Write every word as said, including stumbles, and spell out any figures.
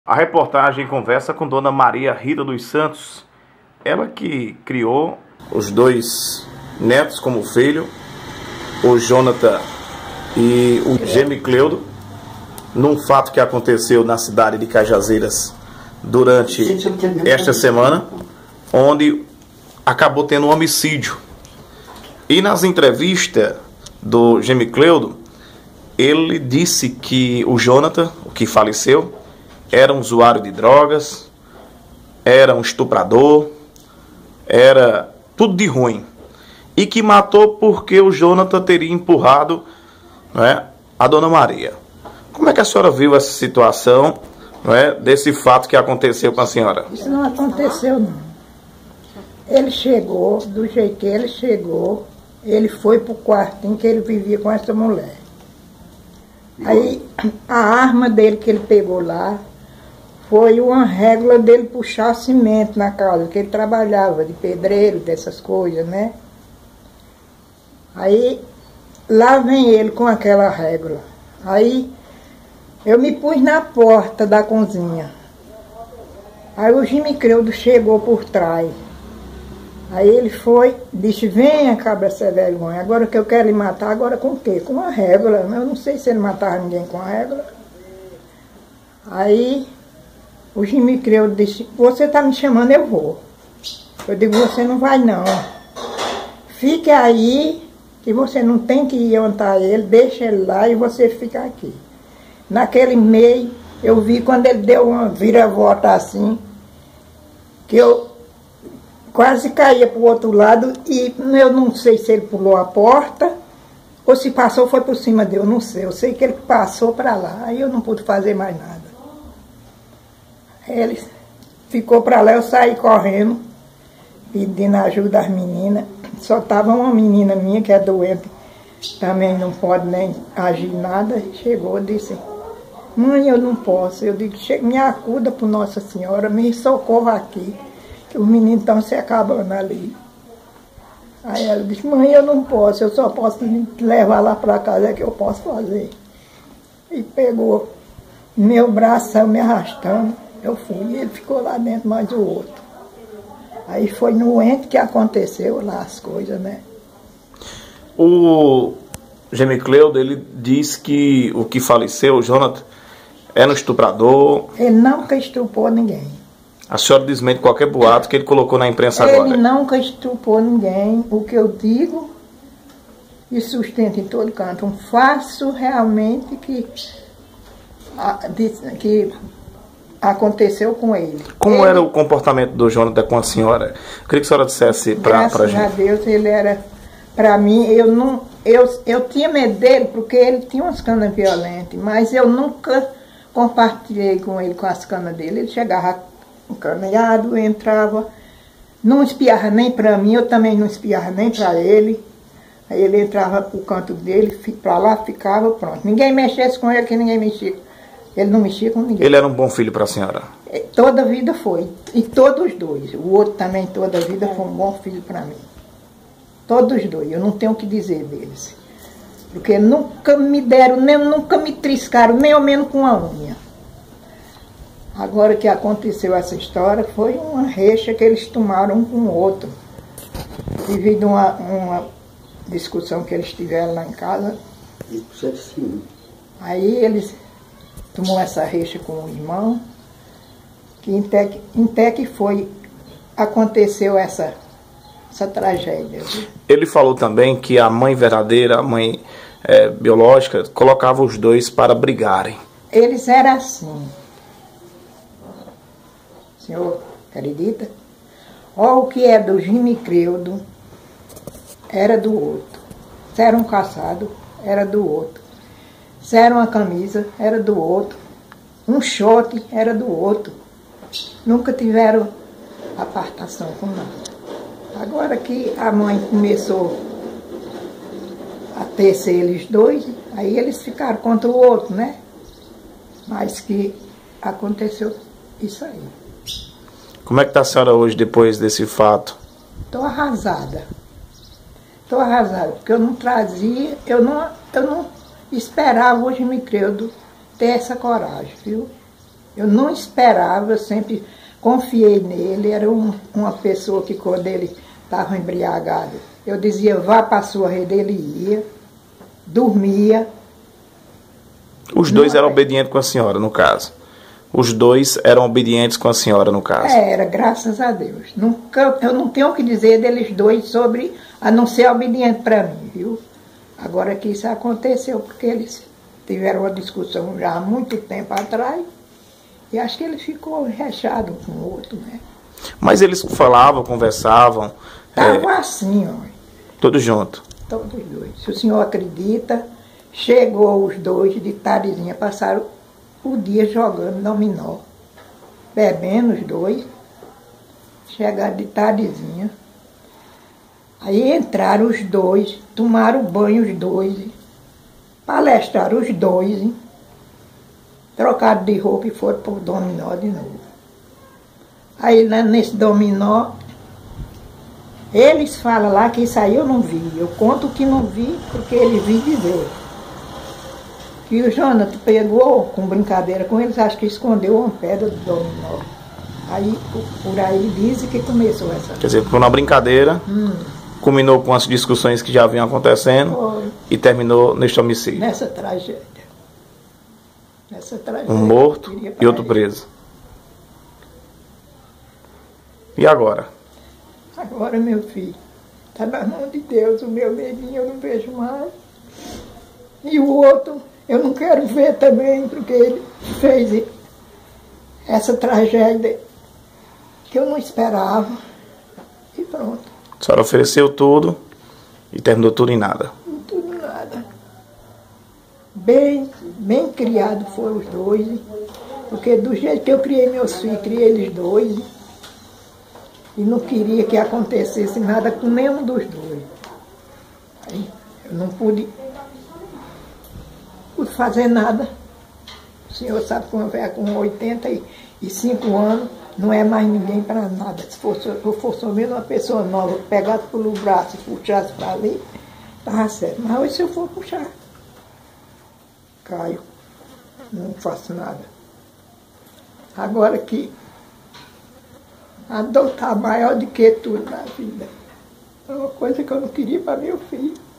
A reportagem conversa com Dona Maria Rita dos Santos, ela que criou os dois netos como filho, o Jonathan e o Gemicleudo, num fato que aconteceu na cidade de Cajazeiras durante esta semana, onde acabou tendo um homicídio. E nas entrevistas do Gemicleudo, ele disse que o Jonathan, o que faleceu, era um usuário de drogas, era um estuprador, era tudo de ruim. E que matou porque o Jonathan teria empurrado, não é, a Dona Maria. Como é que a senhora viu essa situação, não é, desse fato que aconteceu com a senhora? Isso não aconteceu, não. Ele chegou, do jeito que ele chegou, ele foi pro quartinho que ele vivia com essa mulher. Aí, a arma dele que ele pegou lá foi uma régua dele puxar cimento na casa, que ele trabalhava de pedreiro, dessas coisas, né? Aí, lá vem ele com aquela régua. Aí, eu me pus na porta da cozinha. Aí o Gemicleudo chegou por trás. Aí ele foi, disse, venha, cabra sem vergonha, agora que eu quero lhe matar, agora com o quê? Com uma régua. Eu não sei se ele matava ninguém com a régua. Aí o Gemicleudo disse, você está me chamando, eu vou. Eu digo, você não vai não. Fique aí, que você não tem que ir onde ele, deixa ele lá e você fica aqui. Naquele meio, eu vi quando ele deu uma vira-volta assim, que eu quase caía para o outro lado e eu não sei se ele pulou a porta ou se passou foi por cima dele, eu não sei. Eu sei que ele passou para lá, aí eu não pude fazer mais nada. Ele ficou para lá, eu saí correndo, pedindo ajuda às meninas. Só estava uma menina minha que é doente, também não pode nem agir nada. Chegou e disse, mãe, eu não posso. Eu digo, me acuda por Nossa Senhora, me socorra aqui, que os meninos estão se acabando ali. Aí ela disse, mãe, eu não posso, eu só posso levar lá para casa, é que eu posso fazer. E pegou meu braço, me arrastando, eu fui, e ele ficou lá dentro, mais o outro. Aí foi no ente que aconteceu lá as coisas, né? O Gemicleudo, ele diz que o que faleceu, o Jonathan, era um estuprador. Ele nunca estuprou ninguém. A senhora desmente qualquer boato que ele colocou na imprensa ele agora. Ele nunca estuprou ninguém. O que eu digo e sustento em todo canto. Um faço realmente que, que aconteceu com ele. Como ele, era o comportamento do Jonathan com a senhora? Eu queria que a senhora dissesse para a gente. Graças a Deus, ele era, para mim, eu não, eu, eu tinha medo dele porque ele tinha umas canas violentas, mas eu nunca compartilhei com ele com as canas dele. Ele chegava encaminhado, entrava, não espiava nem para mim, eu também não espiava nem para ele. Aí ele entrava pro canto dele, para lá ficava, pronto. Ninguém mexesse com ele, que ninguém mexia. Ele não mexia com ninguém. Ele era um bom filho para a senhora? Toda a vida foi. E todos os dois. O outro também, toda a vida, foi um bom filho para mim. Todos os dois. Eu não tenho o que dizer deles. Porque nunca me deram, nem, nunca me triscaram, nem ao menos com a unha. Agora que aconteceu essa história, foi uma recha que eles tomaram um com o outro. Devido a uma, uma discussão que eles tiveram lá em casa. Aí eles tomou essa recha com o irmão, que até que, até que foi, aconteceu essa, essa tragédia. Ele falou também que a mãe verdadeira, a mãe é, biológica, colocava os dois para brigarem. Eles eram assim. O senhor acredita? Ó, o que é do Gemicleudo era do outro. Se era um caçado, era do outro. Se era uma camisa, era do outro. Um short, era do outro. Nunca tiveram apartação com nada. Agora que a mãe começou a tecer eles dois, aí eles ficaram contra o outro, né? Mas que aconteceu isso aí. Como é que está a senhora hoje, depois desse fato? Estou arrasada. Estou arrasada, porque eu não trazia, eu não, eu não esperava o Gemicleudo ter essa coragem, viu? Eu não esperava, eu sempre confiei nele. Era um, uma pessoa que quando ele estava embriagado, eu dizia, vá para a sua rede, ele ia, dormia. Os dois eram obedientes com a senhora, no caso. Os dois eram obedientes com a senhora, no caso. É, era, graças a Deus. Nunca, eu não tenho o que dizer deles dois sobre a não ser obediente para mim, viu? Agora que isso aconteceu, porque eles tiveram uma discussão já há muito tempo atrás, e acho que ele ficou rechado com o outro, né? Mas eles falavam, conversavam? Estavam é, assim, ó. Todos juntos? Todos dois. Se o senhor acredita, chegou os dois de tardezinha, passaram o dia jogando dominó, bebendo os dois, chegaram de tardezinha. Aí entraram os dois, tomaram banho os dois, palestraram os dois, hein? Trocaram de roupa e foram para o dominó de novo. Aí nesse dominó, eles falam lá que isso aí eu não vi. Eu conto que não vi porque eles vi dizer. E o Jonathan pegou, com brincadeira com eles, acho que escondeu uma pedra do dominó. Aí, por aí dizem que começou essa... Quer dizer, por uma brincadeira, hum. culminou com as discussões que já vinham acontecendo. Foi. E terminou neste homicídio. Nessa tragédia. Nessa tragédia. Um morto e outro preso. E agora? Agora, meu filho, está na mão de Deus. O meu neguinho eu não vejo mais. E o outro... eu não quero ver também, porque ele fez essa tragédia que eu não esperava. E pronto. A senhora ofereceu tudo e terminou tudo em nada. Tudo em nada. Bem, bem criado foram os dois, porque do jeito que eu criei meus filhos, criei eles dois, e não queria que acontecesse nada com nenhum dos dois. Aí eu não pude fazer nada. O senhor sabe que uma velha com oitenta e cinco anos não é mais ninguém para nada. Se fosse, eu fosse mesmo uma pessoa nova, pegasse pelo braço e puxasse para ali, estava certo. Mas hoje se eu for puxar, caio. Não faço nada. Agora que a dor está maior do que tudo na vida. É uma coisa que eu não queria para meu filho.